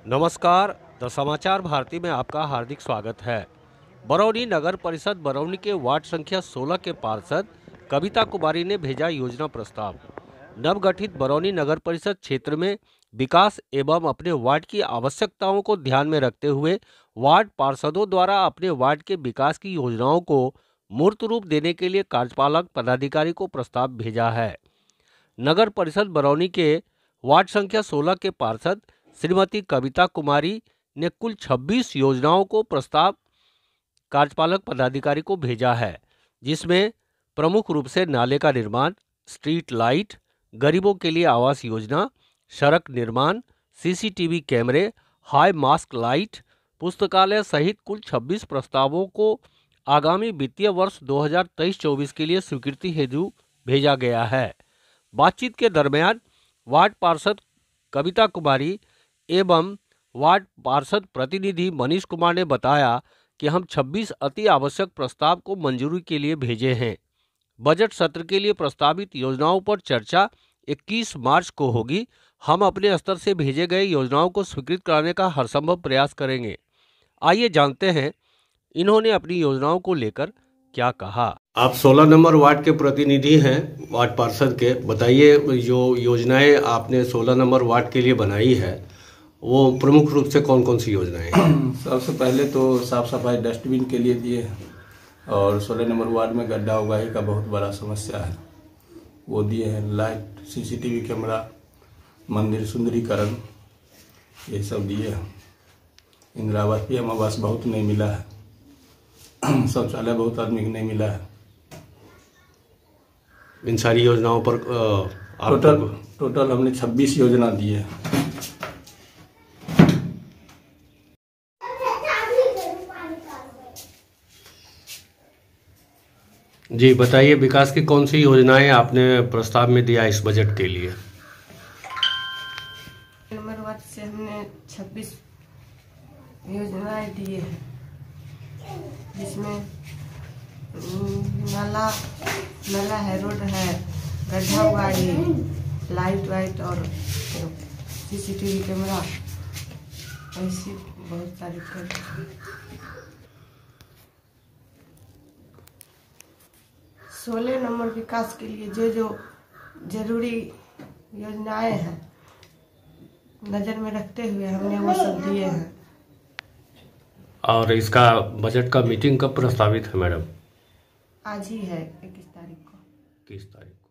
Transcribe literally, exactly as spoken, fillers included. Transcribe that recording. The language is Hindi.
नमस्कार, द समाचार भारती में आपका हार्दिक स्वागत है। बरौनी नगर परिषद बरौनी के वार्ड संख्या सोलह के पार्षद कविता कुमारी ने भेजा योजना प्रस्ताव। नवगठित बरौनी नगर परिषद क्षेत्र में विकास एवं अपने वार्ड की आवश्यकताओं को ध्यान में रखते हुए वार्ड पार्षदों द्वारा अपने वार्ड के विकास की योजनाओं को मूर्त रूप देने के लिए कार्यपालक पदाधिकारी को प्रस्ताव भेजा है। नगर परिषद बरौनी के वार्ड संख्या सोलह के पार्षद श्रीमती कविता कुमारी ने कुल छब्बीस योजनाओं को प्रस्ताव कार्यपालक पदाधिकारी को भेजा है, जिसमें प्रमुख रूप से नाले का निर्माण, स्ट्रीट लाइट, गरीबों के लिए आवास योजना, सड़क निर्माण, सीसीटीवी कैमरे, हाई मास्क लाइट, पुस्तकालय सहित कुल छब्बीस प्रस्तावों को आगामी वित्तीय वर्ष दो हज़ार तेईस चौबीस के लिए स्वीकृति हेतु भेजा गया है। बातचीत के दरमियान वार्ड पार्षद कविता कुमारी एवं वार्ड पार्षद प्रतिनिधि मनीष कुमार ने बताया कि हम छब्बीस अति आवश्यक प्रस्ताव को मंजूरी के लिए भेजे हैं। बजट सत्र के लिए प्रस्तावित योजनाओं पर चर्चा इक्कीस मार्च को होगी। हम अपने स्तर से भेजे गए योजनाओं को स्वीकृत कराने का हरसंभव प्रयास करेंगे। आइए जानते हैं इन्होंने अपनी योजनाओं को लेकर क्या कहा। आप सोलह नंबर वार्ड के प्रतिनिधि हैं, वार्ड पार्षद के। बताइए, जो योजनाएं आपने सोलह नंबर वार्ड के लिए बनाई है वो प्रमुख रूप से कौन कौन सी योजनाएं हैं? सबसे पहले तो साफ सफाई डस्टबिन के लिए दिए हैं, और सोलह नंबर वार्ड में गड्ढा उगाही का बहुत बड़ा समस्या है, वो दिए हैं। लाइट, सीसीटीवी कैमरा, मंदिर सुंदरीकरण, ये सब दिए हैं। इंदिरा आवास पी एम आवास बहुत नहीं मिला है, शौचालय बहुत आदमी को नहीं मिला है। इन सारी योजनाओं पर टोटल टोटल हमने छब्बीस योजना दी है। जी बताइए, विकास की कौन सी योजनाएं आपने प्रस्ताव में दिया इस बजट के लिए? नंबर वार्ड से हमने छब्बीस योजनाएं दिए हैं, जिसमें नाला नाला है, रोड है, गड्ढा उगाही, लाइट वाइट और सीसीटीवी कैमरा, ऐसी बहुत सारी कर। सोलह नंबर विकास के लिए जो जो जरूरी योजनाएं हैं नज़र में रखते हुए हमने वो सब दिए हैं। और इसका बजट का मीटिंग कब प्रस्तावित है मैडम? आज ही है, इक्कीस तारीख को। इक्कीस तारीख को।